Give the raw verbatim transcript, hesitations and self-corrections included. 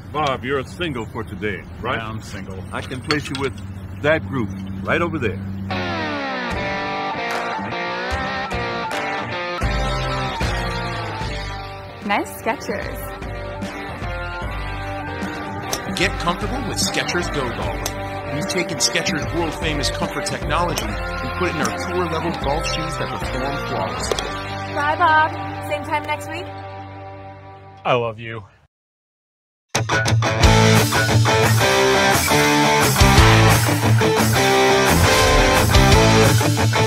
Bob, you're a single for today, right? Yeah, I'm single. I can place you with that group right over there. Nice Skechers. Get comfortable with Skechers Go Golf. We've taken Skechers' world-famous comfort technology and put it in our tour-level golf shoes that perform flawlessly. Bye, Bob. Same time next week. I love you. We'll be right back.